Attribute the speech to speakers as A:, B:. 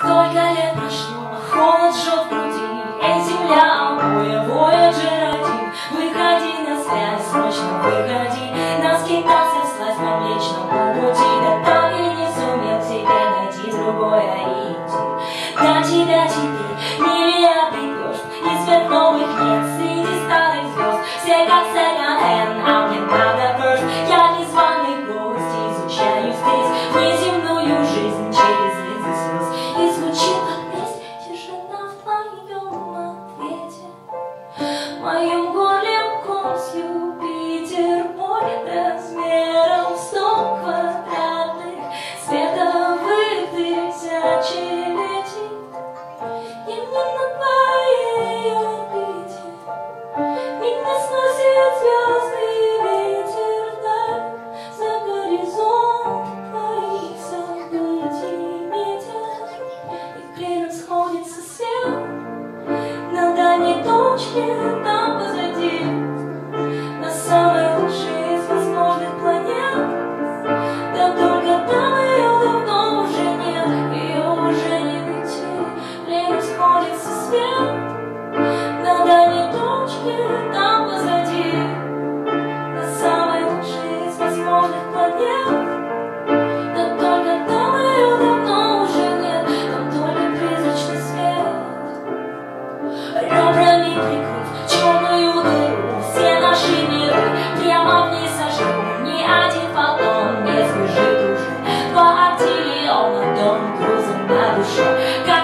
A: Сколько лет прошло, холод жжет в груди. Эй, земля, обоя, Voyager 1. Выходи на связь, срочно выходи. Нас кидался вслась по Млечному пути. Да так и не сумел себе найти другое идти. До тебя теперь миллиарды звезд. И сверхновых нет среди старых звезд. Все как second-hand, а мне надо first. Я незваный гость, изучаю здесь внеземную жизнь через линзы слез. И звучит опять тишина в твоем ответе. В моем горле кос Юпитер, море размером 100 квадратных, световых тысячелетий. И не на твоей орбите, и не сносит звездный ветер вдаль. За горизонт твоих событий метя, и клином сходится свет на дальней точке, там позади, на самой лучшей из возможных планет. Да только там ее давно уже нет, ее уже не найти. Клином сходится свет на дальней точке, там позади, на самой лучшей из возможных планет. Да только там ее давно уже нет, там только призрачный свет. Ребрами прикрыв черную дыру, все наши миры прямо вниз сожру. Ни один фотон не сбежит уже. 2 артиллиона тонн грузом на душе.